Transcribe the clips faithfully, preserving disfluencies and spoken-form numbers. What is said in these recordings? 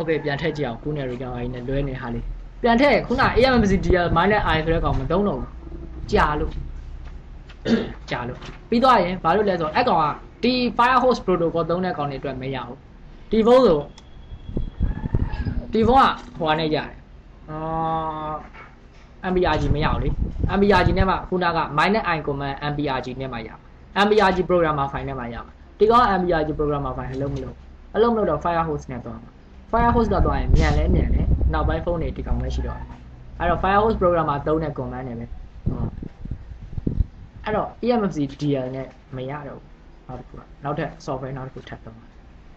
သေးပြန်ထက်ကြည့်အောင်ခုနဲ့ရီကောင်အိုင်းနဲ့လွဲနေဟာလေးပြန်ထက်ခုန A M M C D L minus I ဆိုတဲ့ကောင်မသုံးတော့ဘူးကြာလို့ကြာလို့ပြီးသွားရင်ဘာလို့လဲဆိုတော့အဲ့ကောင်ကဒီ Firehose protocol သုံးတဲ့ကောင်တွေအတွက်မရဘူးဒီဖုန်းဆိုဒီဖုန်းကဟိုကနေရတယ်အာ M B R G မရဘူးလေ M B R G နဲ့မှခုနက minus I command M B R G နဲ့မှရ M B R G programmer file နဲ့မှရမှာဒီကောင် M B R G programmer file အလုံးမလို့အလုံးမလို့တော့ Firehose နဲ့သွားမှာ Firehose တော့သွားရင်မြန်လဲမြန်လဲနောက်ပိုင်းဖုန်းတွေဒီကောင်ပဲရှိတော့အဲ့တော့ Firehose programmer သုံးတဲ့ command နဲ့ပဲအဲ့တော့ E M M C D L နဲ့မရတော့ဘူးနောက်တစ်ခုကနောက်ထပ် software နောက်တစ်ခုထပ်တော့မှာ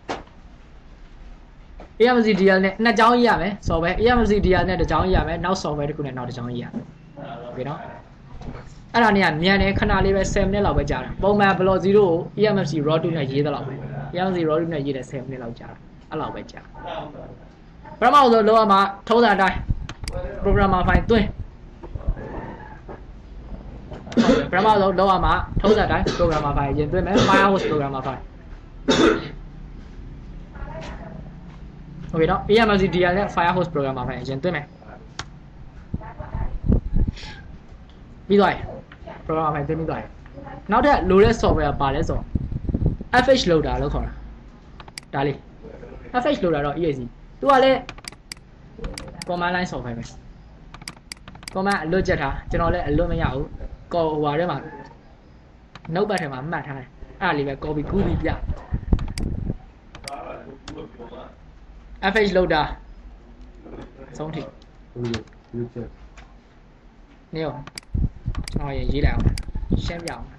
E M M C D L နဲ့နှစ်ကြောင်းရေးရမယ် software E M M C D L နဲ့တစ်ကြောင်းရေးရမယ်နောက် software တစ်ခုနဲ့နောက်တစ်ကြောင်းရေးရမယ်โอเคနော်အဲ့ဒါနေကမြန်တယ်ခဏလေးပဲtenမိနစ်လောက်ပဲကြာတာပုံမှန် block zero ကို E M M C raw two နဲ့ရေးသလောက်ပဲ E M M C raw two နဲ့ရေးတယ်tenမိနစ်လောက်ကြာတာအဲ့လောက်ပဲကြာပထမဆုံးလောကမှာထုံးစံအတိုင်း programmer file သွင်းပထမဆုံးလောကမှာထုံးစံအတိုင်း programmer file ရင်သွင်းမယ် Firehose programmer file โอเคနော် E M M C D L နဲ့ Firehose programmer file ရင်သွင်းမယ်ပြီးသွားရင် programmer file သွင်းပြီးသွားရင်နောက်ထပ်လိုတဲ့ software ပါလဲဆိုတော့ F H loader လို့ခေါ်တာဒါလေး F H loader တော့ E A C သူကလည်း command line software ပဲ command အလွတ်ချက်ထားကျွန်တော်လည်းအလွတ်မရဘူးကော်ဟိုဟာထဲမှာ notepad ထဲမှာမှတ်ထားတယ်အဲ့ဒါလေးပဲ copy ကူးပြီးပြ F H loader ဆုံးထိနေရောကျွန်တော်ရေးလိုက်အောင်ရှင်းပြအောင်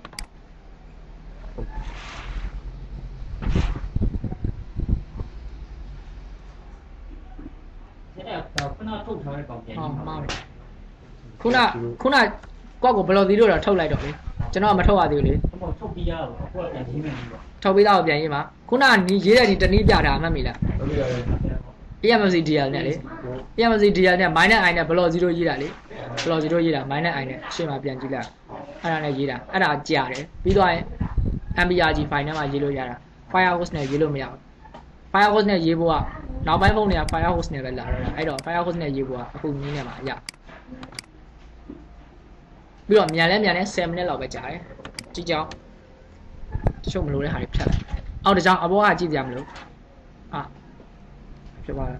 ခုနထုတ်ထားတဲ့ကောင်ပြန်ဟုတ်မှားတယ်ခုနခုနကွက်ကိုဘယ်လိုသီးလို့တော့ထုတ်လိုက်တော့လေကျွန်တော်မထုတ်ရသေးဘူးလေထုတ်ပြီးရတော့အခုကပြန်ရေးမယ်ပြီးတော့ထုတ်ပြီးတော့ပြန်ရေးမှာခုနနီးရေးတဲ့ဒီတနည်းပြတာမှတ်မိလား E M M C D L နဲ့လေ E M M C D L နဲ့ minus I နဲ့ block zero ရေးတာလေ block zero ရေးတာ minus I နဲ့ရှင်းမှာပြန်ကြည့်လိုက်အဲ့ဒါနဲ့ရေးတာအဲ့ဒါကြာတယ်ပြီးသွားရင် M B R G file နဲ့မှရေးလို့ရတာ Firehose နဲ့ရေးလို့မရဘူး Firehose နဲ့ရေးဖို့ကနောက်ပိုင်းဖုန်းတွေက Firehose နဲ့ပဲလာတော့တာအဲ့တော့ Firehose နဲ့ရေးဖို့ကအခုနည်းနဲ့မှရပြီးတော့မြန်လဲမြန်လဲtenမိနစ်လောက်ပဲကြာတယ်ကြည့်ကြအောင်တချို့မလို့တဲ့ဟာတွေဖြတ်လိုက်အောက်တစ်ကြောင်အပေါ်ကကြည့်ကြမလို့အာဖြစ်ပါလား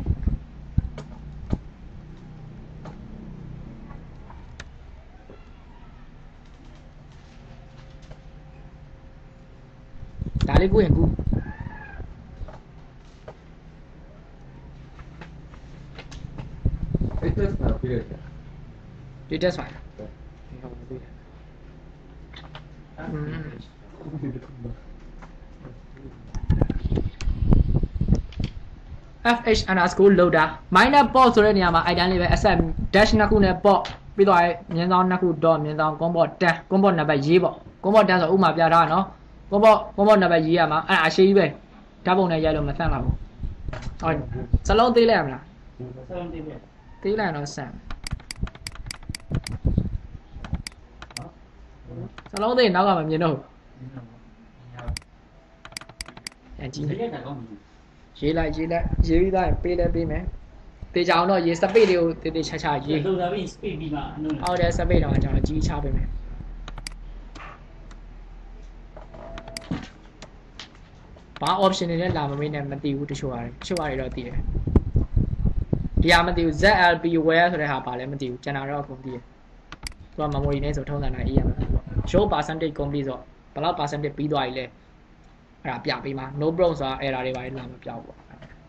ဒါလေးကိုရင်ကူအဲ့ဒါစပြည့်တယ်ဒီတက်ဆိုင်อืมF H underscore loader minor port ဆိုတဲ့နေရာမှာအဲ့တန်းလေးပဲ asset dash နှစ်ခုနဲ့ port ပြီးတော့မြင်းဆောင်နှစ်ခု dot မြင်းဆောင် combo ten combo နံပါတ်ရေးပေါ့ combo ten ဆိုဥမာပြထားတာနော် combo combo နံပါတ်ရေးရမှာအဲ့ဒါအရှိကြီးပဲဓာတ်ပုံနဲ့ရိုက်လို့မဆန့်ပါဘူးဟုတ်စလုံးသေးလိုက်ရမလားစလုံးသေးပဲသေးလိုက်တော့ဆန့်စလုံးသေးနောက်ကမမြင်တော့ဘူးအကြည့်ရေးလိုက်ရေးလိုက်ရေးပြီးသားရင်ပေးလဲပေးမယ်တေချာအောင်တော့ရေးစပိတ်လေးကိုတေးသေးချာချာရေးလုံတာပြီးစပိတ်ပြီးမှအလုံးဟုတ်တယ်စပိတ်တော့ကျွန်တော်ကြီးချပေးမယ်ဘာ option တွေနဲ့လာမမေးနဲ့မသိဘူးတချို့ရတယ်တချို့ရတယ်တော့သိတယ်ဒီဟာမသိဘူး Z L P where ဆိုတဲ့ဟာပါလဲမသိဘူးကျွန်တော်တော့အကုန်သိတယ်သူက memory နဲ့ဆိုထုံးစံတိုင်း E M ပေါ့ show percentage complete ဆိုဘယ်လောက် percentage ပြီးသွားပြီလဲအဲ့ဒါပြပေးမှာ no problem ဆိုတာ error တွေပါလာမပြောက်ပေါ့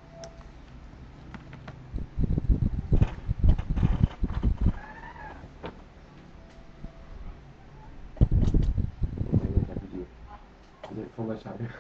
ဖုန်းကရှာတယ်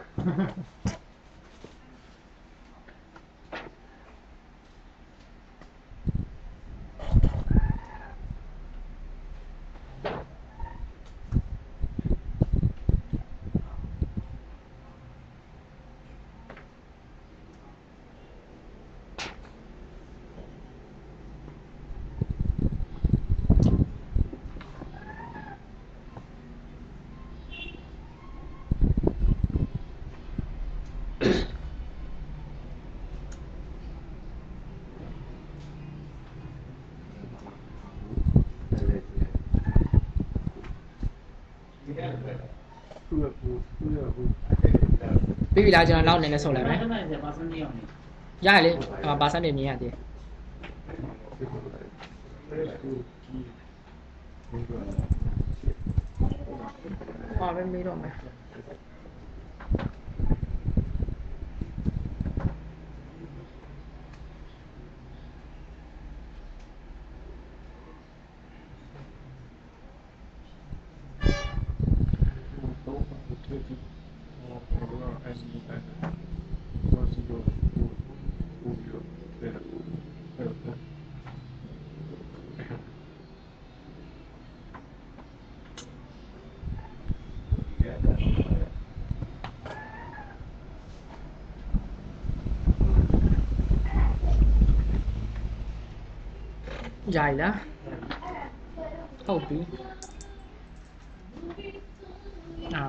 ပြီးပြီလားကျွန်တော်နောက်နေနဲ့ဆုပ်လိုက်မယ်ရရလေပါစံနေမြင်ရသေးဟာပဲမေးတော့မယ်ใหญ่แล้วเข้าปีอ่า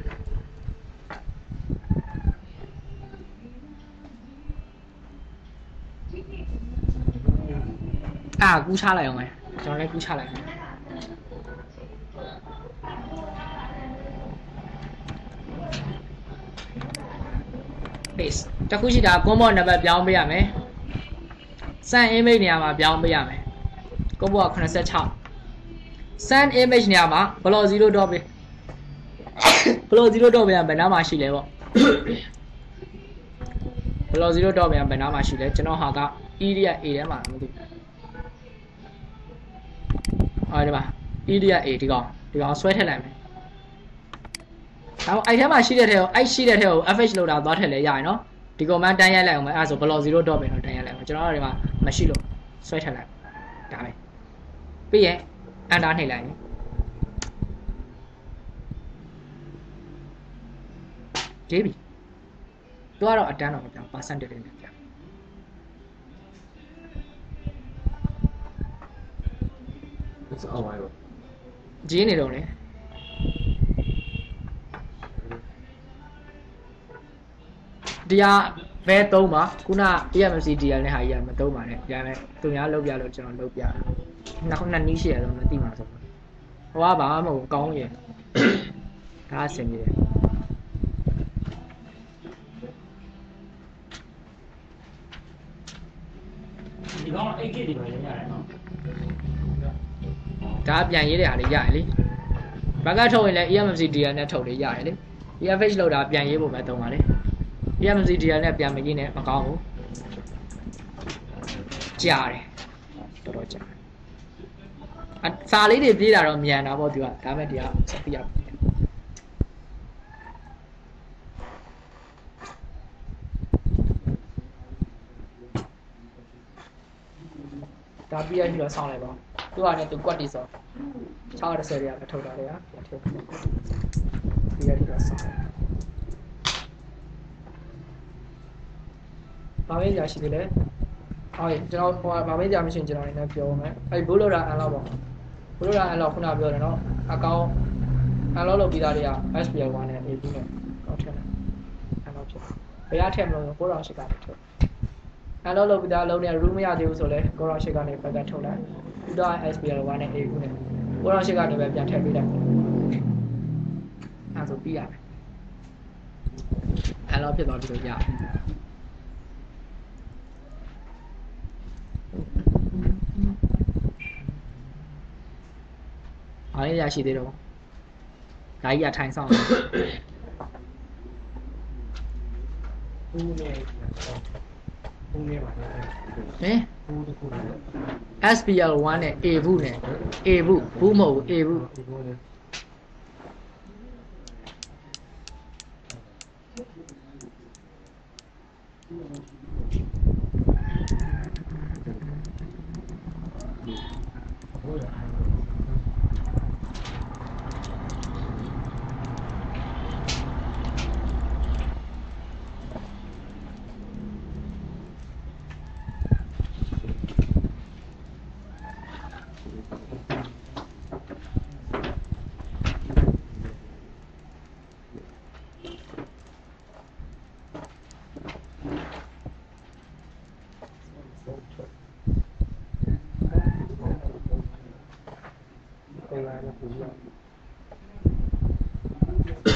อ่ากูชาอะไรออกไหมจำได้กูชาอะไรเบสจะกูชิดาก้มบอลนะแบบยาวไม่อยากไหมสั้นเอเมจเนี่ยมาပြောင်းပေးရမယ်ကိုဘောကeighty-six sun image နေရာမှာ block zero dot ပဲ block zero dot ပဲဘယ်နားမှာရှိလဲပေါ့ block zero dot ပဲဘယ်နားမှာရှိလဲကျွန်တော်ဟာက area a ထဲမှာမသိဘူးအော်ဒီမှာ area a ဒီကောင်ဒီကောင်ဆွဲထည့်လိုက်မယ်အဲ့အဲ့ထဲမှာရှိတဲ့ထဲကိုအဲ့ရှိတဲ့ထဲကို fh လောက်တာသွားထည့်လဲရရင်နော်ဒီ command တန်းရိုက်လိုက်အောင်မယ်အဲ့ဒါဆို block zero dot ပဲတော့တန်းရိုက်လိုက်အောင်ကျွန်တော်တို့ဒီမှာမရှိလို့ဆွဲထည့်လိုက်ဒါပဲပြီးရင် enter နှိပ်လိုက်ရင်ကြေးပြီတော့တော့အတန်းတော့မပြောင်း percentage နဲ့ပြောင်းအော်ပါရောဂျင်းနေတော့လေတရားဘဲသုံးပါခုန E M C D L နဲ့ဟာကြီးကမသုံးပါနဲ့ဒါပေမဲ့သူများလုပ်ပြလို့ကျွန်တော်လုပ်ပြတာနောက်နှစ်နည်းရှိရတော့မသိမှာဆိုဟိုကဘာမှမဟုတ်ကောင်းရင်ဒါအဆင်ပြေတယ်ဒီကောင် eight K ဒီမှာလည်းရတယ်နော်ဒါပြန်ရေးတဲ့ဟာလေးရတယ်လေဘက်ကထုတ်ရင်လည်း E M C D L နဲ့ထုတ်လေရတယ်လေ E F H လောက်တာပြန်ရေးဖို့ပဲသုံးပါလေE M C D L နဲ့ပြန်မရေးနဲ့မကောင်းဘူးကြားတယ်တော်တော်ကြားအစာလေးတွေပြေးတာတော့မြန်တာပေါ့သူကဒါမဲ့တရားဆက်ပြရဒါပြရပြီးတော့ဆောင်းလိုက်ပါသူကလည်းသူကွက်တီဆိုsix thirtyတွေကမထုတ်တာလေဟာထုတ်ပြရပြီးတော့ဆောင်းဘာပဲကြာရှိသေးလဲဟုတ်ကျွန်တော်ဟိုဘာပဲကြာမရှိရင်ကျွန်တော်လည်းပြောမယ်အဲ့ဘိုးလိုတာအန်လောက်ပေါ့ဘိုးလိုတာအန်လောက်ခုနပြောတယ်နော်အကောင့်အန်လောက်လုပ်ပြီးသားတွေက S P L one နဲ့ A B နဲ့ကောက်ထည့်တယ်အန်လောက်ဖြစ်ဘယ်ရထည့်မလို့ကိုရောရှိကနေထုတ်အန်လောက်လုပ်ပြီးသားလုံးနဲ့ room မရသေးဘူးဆိုလဲကိုရောရှိကနေဘက်ကထုတ်လိုက်ပြီးတော့ S P L one နဲ့ A B နဲ့ကိုရောရှိကနေပဲပြန်ထည့်ပေးလိုက်အဲဆိုပြီးရမယ်အန်လောက်ဖြစ်သွားပြီလို့ရတယ်အားရရရှိသေးတော့ဒါကြီးကထိုင်ဆောင်ဘူးနေဘူးနေပါဟင် S P L one နဲ့ A ဘူးနဲ့ A ဘူးဘူးမဟုတ်ဘူး A ဘူး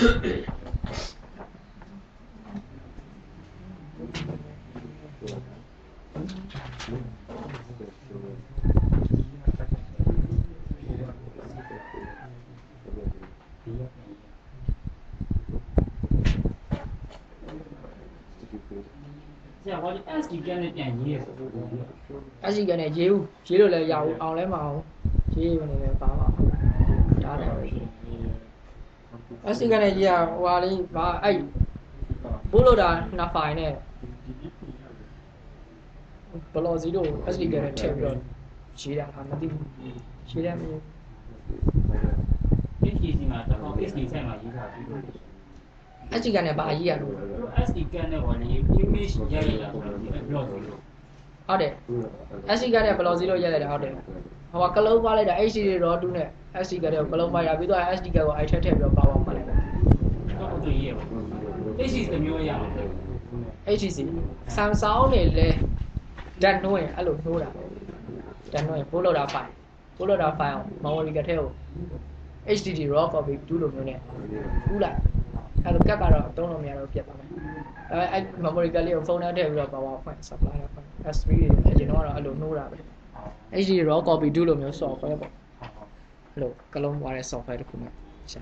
ဆရာဘာလို့ S D ကန်နဲ့ပြန်ရေးရဆိုတော့ S D ကန်နဲ့ရေးဦးရေးလို့လည်းရအောင်အောင်လဲမအောင်ရေးနေတယ်ပါပါဒါလည်း S D ကန်နဲ့ရေးရဟိုဟာလေးဘာအဲ့ပို့လို့တာနှစ်ဖိုင်နဲ့ဘလော်စီတို့ S D ကန်နဲ့ထည့်ပြီးတော့ရေးတာဟာမသိဘူးရေးတယ်မျိုး H D C မှာတော့ S D ဆိုင်မှာရေးထားပြီးတော့ S D ကန်နဲ့ဘာရေးရလို့ S D ကန်နဲ့ဟောလေ image ရိုက်ရတာဆိုတော့ blog လို့ဟုတ်တယ် S D ကန်နဲ့ဘလော်စီတို့ရိုက်လိုက်တာဟုတ်တယ်ဟိုကကလုံးပါလိုက်တာ H D raw 2နဲ့ S D ကန်နဲ့ကလုံးပါရပြီးတော့ S D ကန်ကိုအိုက်ထက်ထည့်ပြီးတော့ပါပါမှတ်လိုက်တာတော့သူရေးရပါ H D တမျိုးရအောင် H D C Samsung နဲ့လဲဓာတ်နှွှဲအဲ့လိုနှိုးတာဓာတ်နှွှဲပို့လို့တာဖိုင်ပို့လို့တာဖိုင်အောင် memory ကထဲကို H D D raw copy တူးလိုမျိုးနဲ့တူးလိုက်အဲ့လိုကတ်ကတော့အသုံးလို့မရတော့ပြတ်သွားမယ်အဲအဲ့ memory ကလေးကိုဖုန်းထဲထည့်ပြီးတော့ပါပါဖွင့် supply ဖွင့် S three တွေအရင်တော့အဲ့လိုနှိုးတာပဲ H D D raw copy တူးလိုမျိုး software ပေါ့အဲ့လိုကလုံးသွားတဲ့ software တစ်ခုမှရှာ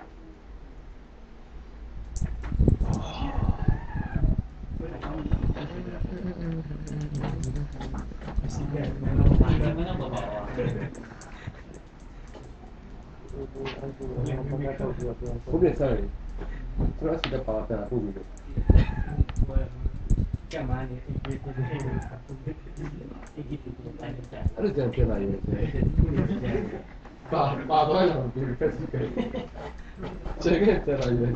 ဟုတ်တယ်ဆက်တယ်ကျွန်တော်စစ်ပါတာပို့ပြီးတော့ကဲ့မှန်းနေအေးအေးအေးအေးအေးအဲ့လိုကြံပြလာရတယ်ပါပါတော့ဒီဖက်စီကကျေကတဲ့လာရတယ်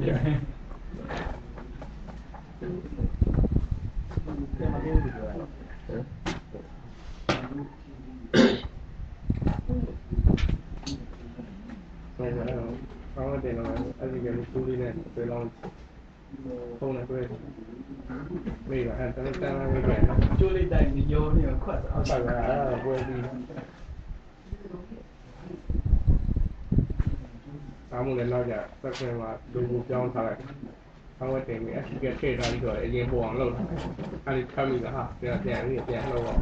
ဆောင်းတဲ့တော့အဲ့ဒီကလေးစူးလေးနဲ့ပြေလောင်းဖုန်းနဲ့တွေ့မိတာအဲ့တန်းတန်းလေးပဲကျိုးလေးတိုင်းညိုနေခွတ်အောင်ဟုတ်ပါလားအဲ့ပွဲပြီးအားမလည်းတော့ကြစက်ဆင်မှာလူကိုပြောင်းထားလိုက်ဆောင်းဝတ်တင်ပြီးအစီကထည့်ထားပြီးတော့အရင်ပေါ်အောင်လုပ်တာအဲ့ဒီခမ်းမိတာဟာပြန်ပြန်ပြီးပြန်လုပ်အောင်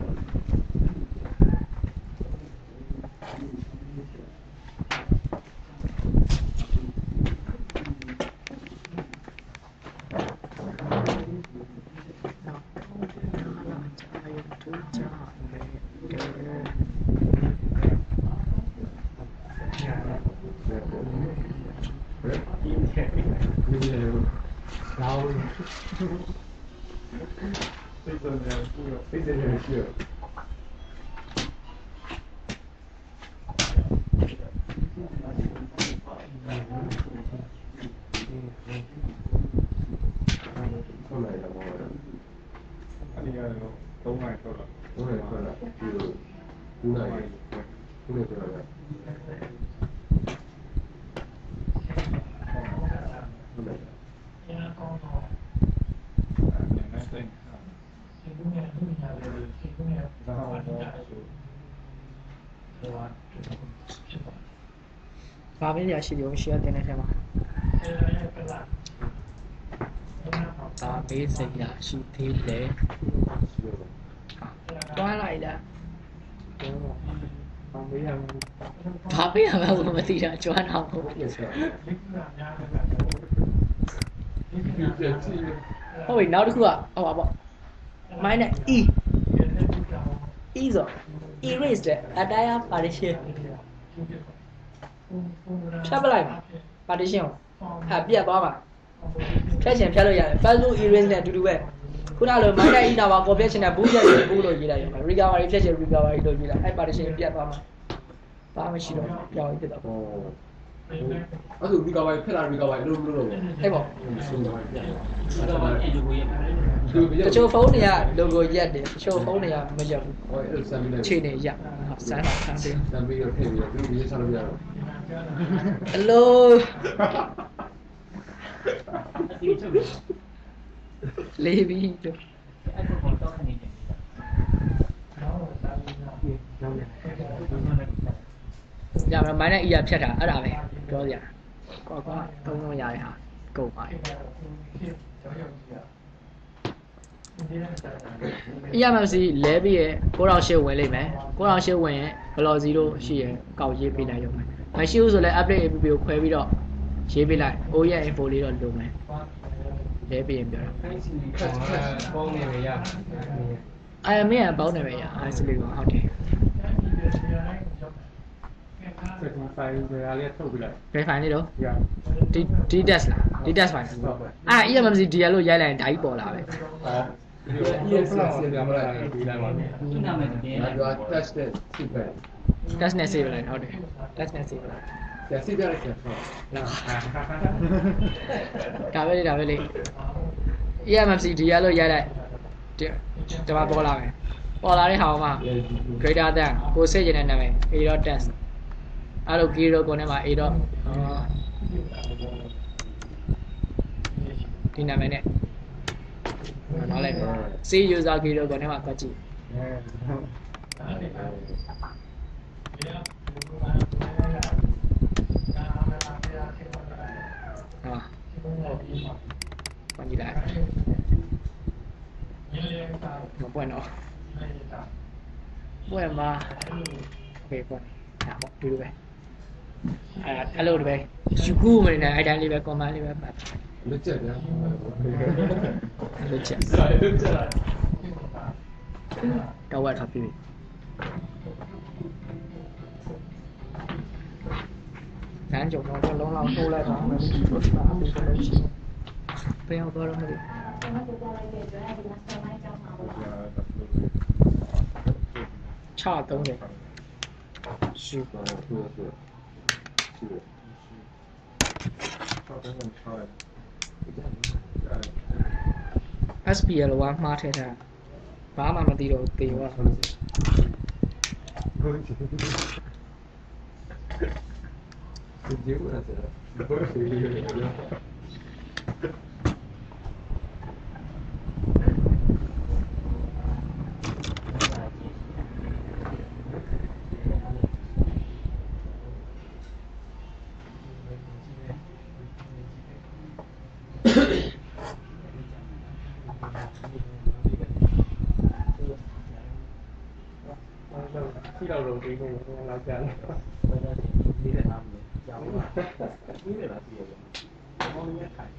ဘာပဲရရှိရုံရှိရတဲ့နေထဲမှာဘာပဲစရာရှိသေးလဲတွားလိုက်လားဘာပဲရဘာပဲရမှာမသိတာကျွမ်းအောင်ဟုတ်ပြီနောက်တစ်ခုကဟောပါပေါ့ minus e e ဆို erase တဲ့ entire partition ဖြတ်ပလိုက်ပါ partition ကိုအဲပြတ်သွားပါဖြတ်ချင်ဖြတ်လို့ရတယ် file erase နဲ့အတူတူပဲခုနလို minus e နာပါကော်ပြတ်ချင်တဲ့ဘူးချက်ဘူးလို့ရေးလိုက်ရမှာ recovery ဖြတ်ချင် recovery လို့ရေးလိုက်အဲ partition ပြတ်သွားမှာဘာမှမရှိတော့ပြောင်းပြီးပြတ်သွားပေါ့အဲ့ဒါ recovery ဖက်လာ recovery လို့လို့လို့အဲ့ပေါ့တချို့ဖုန်းတွေက logo ရက်တယ်တချို့ဖုန်းတွေကမရက်ဘူးဟိုအဲ့လိုစမ်းပြီးလိုက်ချိန်နေရက်စမ်းတာစမ်းပြီးစမ်းပြီးတော့ထည့်ပြီးတော့သူရေးချလို့ရတော့ဟယ်လိုလေးပြီးတော့ညမှာမိုင်းနဲ့အီယာဖြတ်တာအဲ့ဒါပဲပြောစရာก็ก็သုံးလို့ရတဲ့ဟာကုန်ပါတယ် E M C လဲပြီးရဲ့ကိုရောင်ရှစ်ဝင်လိမ့်မယ်ကိုရောင်ရှစ်ဝင်ရဲ့ဘလော်ဇီရိုရှိရဲ့ကောက်ရေးပေးလိုက်ရုံပဲမရှိဘူးဆိုလဲ update A P P ကိုခွဲပြီးတော့ရေးပေးလိုက် O ရဲ့ info လေးတော့လိုမယ်လဲပြီးရင်ပြောတာပေါင်းနေရရအဲမင်းကပေါင်းနေပဲရအဲစလီကဟုတ်တယ်စက်တင်ဖိုင်ရလေးထုတ်ပြလိုက်ဘယ်ဖိုင်လေးတော့ရ D D test လား D test ဖိုင်အာ E M C D လို့ရိုက်လိုက်ရင်ဒါကြီးပေါ်လာပဲဟာဒီလိုဆက်ဆက်ပြမလာဒီလိုက်ပါဒီနာမည်တည်းငါတို့ test တဲ့စိတ်ပဲ test နဲ့ save လိုက်ဟုတ်တယ် test နဲ့ save လိုက်ဆက်စိတ်ပြလိုက်ဆက်ဟုတ်လာဒါပဲလေဒါပဲလေ E M C D လို့ရိုက်လိုက်ဒီမှာပေါ်လာမယ်ပေါ်လာတဲ့ဟာမှာ greater than ကိုစိတ်ကျင်တဲ့နာမည် A dot test အဲ့လို key တော့ကိုနဲ့မှာ A dot ဒီနာမည်နဲ့နောက်လိုက် C user key တော့ကိုနဲ့မှာပတ်ကြည့်ဟာပတ်ကြည့်လိုက်မပွင့်တော့ပွင့်မှာโอเคပွင့်ဟာပေါ့ဒီလိုပဲအဲ့အဲ့လိုပဲယူခုမနေနဲ့အဲ့တိုင်းလေးပဲ command လေးပဲပတ်လွတ်ချက်ဗျာလွတ်ချက်လွတ်ချက်တော့ဝတ်ထားပြီနန်းကြုံတော့လုံးလောက်ထိုးလိုက်ပါမယ်ဒီလိုပါအပြီးဆိုလို့ရှိရင်ပြန်တော့တော့မလို့ချသုံးတယ်ရှိပါတော့ S P L ကမှားထည့်တာဘာမှမသိတော့တေရောဒီလိုအဲ့ဒါဘာလို့ဒီလိုလဲ ที่เราลงเองเนี่ยเราจะนี่แหละครับยาวมากนี่แหละเดียวเพราะมันไม่ขาย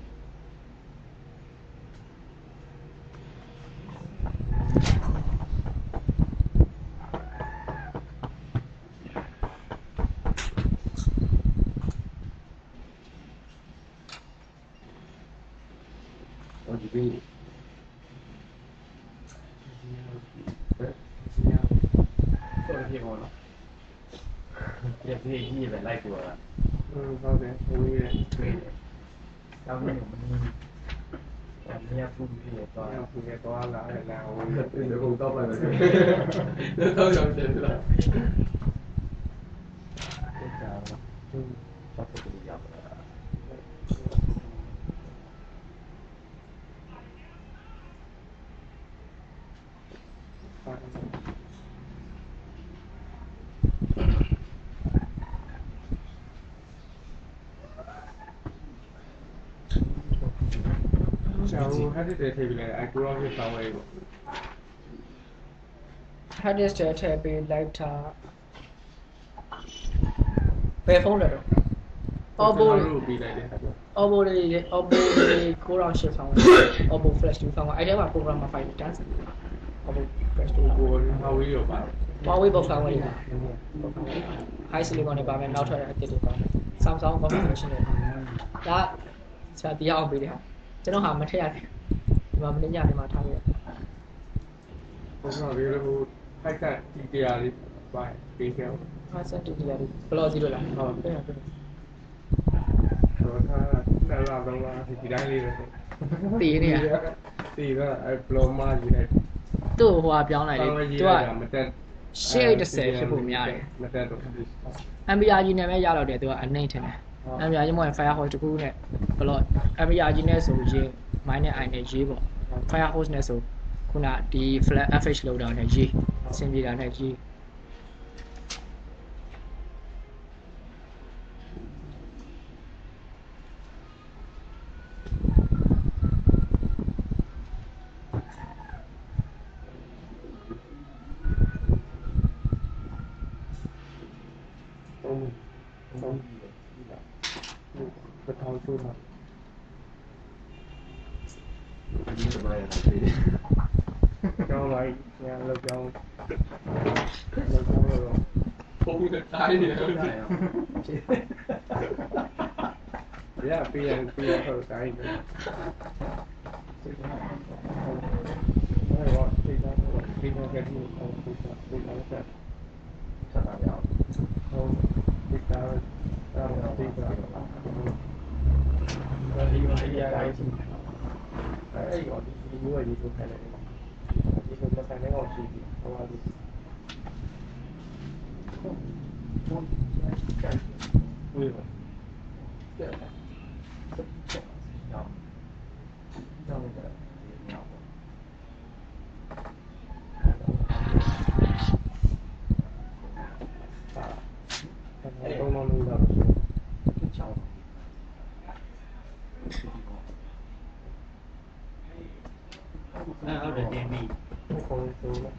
โอ้ดีพี่คนเรียกพี่พี่ไปไล่ตัวละอืมเขาเนี่ยโอ้ยแล้วมันมันแต่เนี่ยพูดพี่ตัวเนี่ยพูดตัวละแล้วเดี๋ยวผมต้องไปเลยเดี๋ยวต้องยอมเจ็บละชอบตัวยับကျွန်တော် hard disk ထည့်ပေးလိုက်အခုတော့ဖြစ်ဆောင်ဝဲပေါ့ hard disk ထည့်ပေးလိုက်တာဘယ်ဖုန်းလဲတော့ Oppo လို့ပေးလိုက်တယ်ဟာ Oppo လေး Oppo လေးကိုရောင်ရှစ်ဆောင် Oppo Flash twoဆောင်အဲ့ထဲမှာ programmer file တန်းစ Oppo Flash two ကိုဟာဝေးရောပါ Huawei ဘောက်ဆောင်ဝယ်တာ High Silicon တွေပါမယ်နောက်ထပ်အသစ်တွေပါ Samsung configuration တွေဒါဆရာတရားအောင်ပေးတယ်ဟာကျွန်တော်ဟာမထည့်ရတယ်ဒီမှာမင်းညဒီမှာထားပြီးဘုရားရေလို့ဖိုက်ကတီတရားလေးပါပေးခဲ့အောင်ဟာစက်တူတရားလေးဘလော့ဇီရိုလားဟုတ်တယ်ဟုတ်တော့ထားတယ်လာတော့လာဒီတိုင်းလေးပဲတည်နေရတီကအဲဘလော့မာကြီးနဲ့သူ့ဟိုဟာပြောင်းလိုက်လေသူကမတက်ရှစ်တစ်ဆယ်ဖြစ်ဖို့များတယ်မတက်တော့ M B R G နဲ့ပဲရတော့တယ်သူကအနှိမ့်ထင်တယ် M B R G မဟုတ်ရင် Firehose တခုနဲ့ဘလော့ M B R G နဲ့ဆိုရင် minus i နဲ့ရေးပေါ့ Firehose နဲ့ဆိုခုနဒီ flat F H လောက်တာနဲ့ရေးအဆင်ပြေတာနဲ့ရေးกระทองชูมาเจ้าอะไรเนี่ยเราเจ้าเราเจ้าเราผมจะตายเนี่ยเนี่ยปีนปีนเขาตายเนี่ยไม่ว่าปีนั้นปีนั้นแค่ที่เขาปีนั้นปีนั้นแค่สถานเดียวเขาปีนั้นเราปีนั้นเราดีมาที่อะไรที่ไอ้ก่อนดีด้วยดีทุกแค่ไหนดีทุกแค่ไหนก็ชีวิตเพราะว่าดีอุ้ยเจ้าเจ้าเจ้าต้องนอนดูแบบเช้าเอาเดี๋ยวเจมี่คงดูแล้ว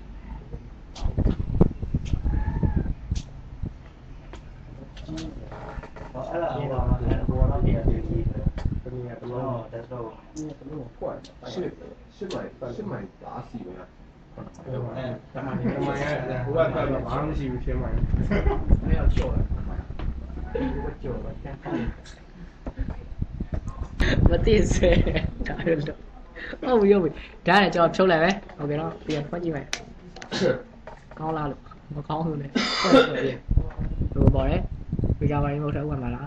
အဲ့ဒါဟိုဟာလည်းဘောတော့နေရာတည်းကြီးတနည်းအားလုံးတော့တက်တော့ဒီကလုံးကွက်ရှစ်ရှစ်မိုင်ရှစ်မိုင်ပါစီပဲအဲတမန်နေတမန်ရဲ့ဟိုကတော့ဘာမှမရှိဘူးရှင်းမိုင်အဲ့တော့ချော့တယ်ဟိုကျော်တယ်ကန်ကန်မသိစေဒါရလို့ဟုတ်ပြီဟုတ်ပြီဒါနဲ့ကျွန်တော်ဖြုတ်လိုက်ပဲโอเคเนาะပြန်ဖွင့်ကြည့်မယ်ကောင်းလားလို့မကောင်းဘူးလေဟုတ်ပြီလိုပေါ်တယ်ဒီကပိုင်းမဟုတ်တော့ဝင်ပါလား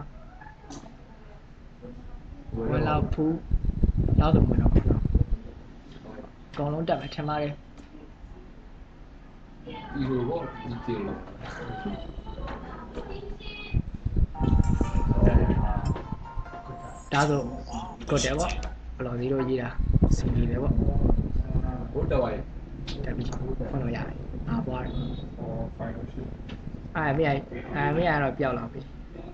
ဝင်လာဖူးတော့ဆိုဝင်တော့အကောင်လုံးတက်မယ်ထင်ပါတယ်ဒီလိုပေါ့ဒီကျေလို့ဒါဆိုกดတယ်ပေါ့ဘလော်စီလို့ရေးတာစီနေတယ်ပေါ့ဘုဒ္ဓဝါယတက်ပြီဖွင့်လို့ရတယ်အားပွားတယ်อ๋อไฟလို့ရှိအဲ့မရအဲ့မရတော့ပျောက်လာပြီ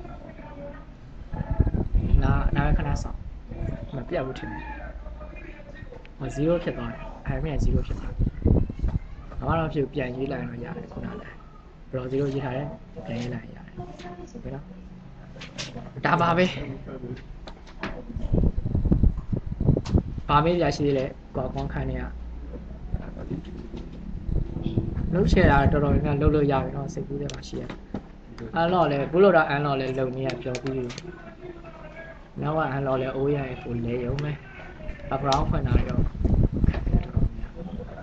နာနာခဏဆောင်မပြတ်ဘူးထင်တယ်ဟောศูนย์ဖြစ်သွားတယ်အဲ့မရศูนย์ဖြစ်သွားဘာမှတော့ဖြစ်ပြန်ရေးလိုက်တော့ရတယ်ခုနကလည်းဘလော်စီလို့ရေးထားတယ်ပြန်ရေးလိုက်ရတယ်ဆိုပြီနော်ဒါပါပဲပါမေးပြရှိသေးတယ်ကွာကွန်ခိုင်းနေရလှုပ်ချယ်တာတော်တော်များများလှုပ်လို့ရပြီเนาะစိတ်ကူးတယ်မှာရှိရတယ်အန်လော့လဲဘူးလို့တော့အန်လော့လဲလုံနေရပြောပြီးနောက်ကအန်လော့လဲအိုးရရဲ့ကိုလဲရုံပဲအဘရောင်းဖွင့်တာတော့ခက်တယ်တော်တော်များ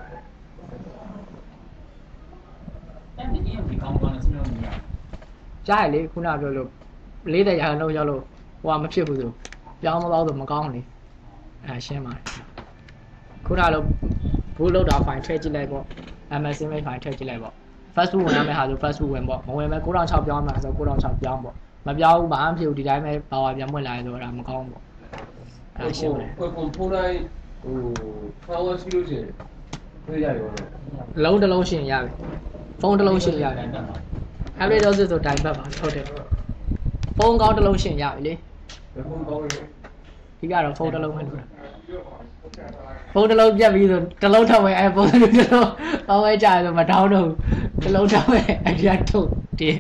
အဲ့ဒီဒီကောင်းကောင်းနဲ့စလို့နေရကြားရလေခုနပြောလို့လေးတဲ့ရာလုံးရောက်လို့ဟိုကမဖြစ်ဘူးဆိုပြောင်းမသွားဆိုမကောင်းလေအဲရှင်းပါတယ်ခုနလိုဘူးလို့တော့ဖိုင်ထည့်ကြည့်လိုက်ပေါ့M S image file ထည့်ကြည့်လိုက်ပေါ့ Facebook ဝင်ရမယ့်ဟာဆို Facebook ဝင်ပေါ့မဝင်မဲ့၉၆၀၀ပြောင်းမှာဆို၉၆၀၀ပြောင်းပေါ့မပြောင်းဘူးဘာမှမဖြစ်ဘူးဒီတိုင်းပဲပါဝါပြန်ဝင်လာရင်ဆိုတာမကောင်းဘူးပေါ့အဲရှင်းတယ်ဟိုပုံဖိုးတိုင်းဟို power ရှိလို့ရှိရင်တွေ့ရရောလုံးတစ်လုံးရှင်းရပြီဖုန်းတစ်လုံးရှင်းရတယ် average dose ဆိုတိုင်းပတ်ပါဟုတ်တယ်ဖုန်းကောင်းတစ်လုံးရှင်းရပြီလေဖုန်းကောင်းလို့ဒီကတော့ဖုန်းတစ်လုံးပဲလို့ဖုန်းတစ်လုံးပြတ်ပြီးဆိုတစ်လုံးထောက်မယ်အဲဖုန်းတစ်လုံးပေါင်းဝဲကြရဆိုမတောင်းတော့ဘူးတစ်လုံးထောက်မယ်အပြတ်ထုတ်တယ်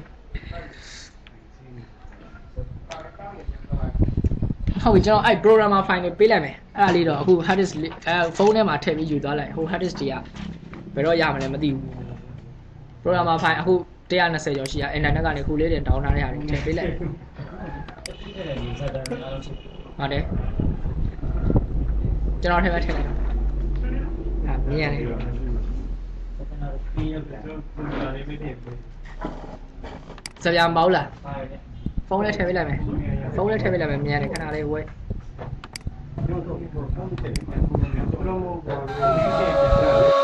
ဟုတ်ပြီကျွန်တော်အဲ့ programmer file တွေပေးလိုက်မယ်အဲ့ဒါလေးတော့အခု hard disk အဲဖုန်းထဲမှာထည့်ပြီးယူသွားလိုက်ဟို hard disk တွေကဘယ်တော့ရမလဲမသိဘူး programmer file အခုone hundred twentyကျော်ရှိရ internet ကနေခုလေးတင် down ထားတဲ့ဟာတွေထည့်ပေးလိုက်ဟုတ်တယ်ကျွန်တော်ထည့်ပဲထည့်လိုက်အာမြင်ရတယ်စပြာမောက်လားဖုန်းနဲ့ထည့်ပေးလိုက်မယ်ဖုန်းနဲ့ထည့်ပေးလိုက်မယ်မြင်ရတယ်ခဏလေးဝဲကျွန်တော်